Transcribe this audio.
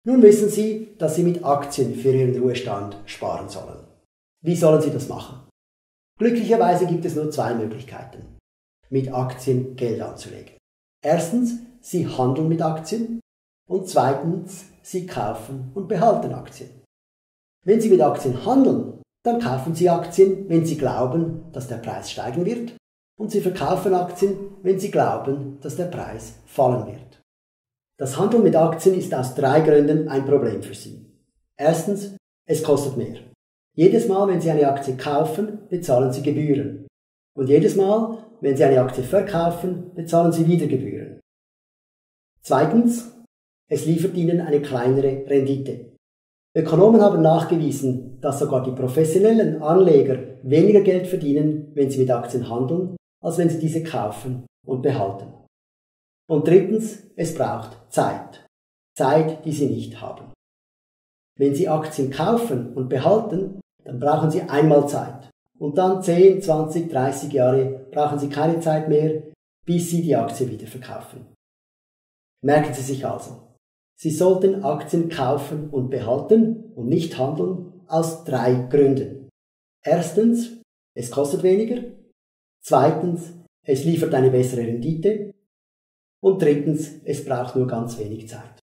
Nun wissen Sie, dass Sie mit Aktien für Ihren Ruhestand sparen sollen. Wie sollen Sie das machen? Glücklicherweise gibt es nur zwei Möglichkeiten, mit Aktien Geld anzulegen. Erstens, Sie handeln mit Aktien und zweitens, Sie kaufen und behalten Aktien. Wenn Sie mit Aktien handeln, dann kaufen Sie Aktien, wenn Sie glauben, dass der Preis steigen wird, und Sie verkaufen Aktien, wenn Sie glauben, dass der Preis fallen wird. Das Handeln mit Aktien ist aus drei Gründen ein Problem für Sie. Erstens, es kostet mehr. Jedes Mal, wenn Sie eine Aktie kaufen, bezahlen Sie Gebühren. Und jedes Mal, wenn Sie eine Aktie verkaufen, bezahlen Sie wieder Gebühren. Zweitens, es liefert Ihnen eine kleinere Rendite. Ökonomen haben nachgewiesen, dass sogar die professionellen Anleger weniger Geld verdienen, wenn sie mit Aktien handeln, als wenn sie diese kaufen und behalten. Und drittens, es braucht Zeit. Zeit, die Sie nicht haben. Wenn Sie Aktien kaufen und behalten, dann brauchen Sie einmal Zeit. Und dann 10, 20, 30 Jahre brauchen Sie keine Zeit mehr, bis Sie die Aktie wieder verkaufen. Merken Sie sich also, Sie sollten Aktien kaufen und behalten und nicht handeln aus drei Gründen. Erstens, es kostet weniger. Zweitens, es liefert eine bessere Rendite. Und drittens, es braucht nur ganz wenig Zeit.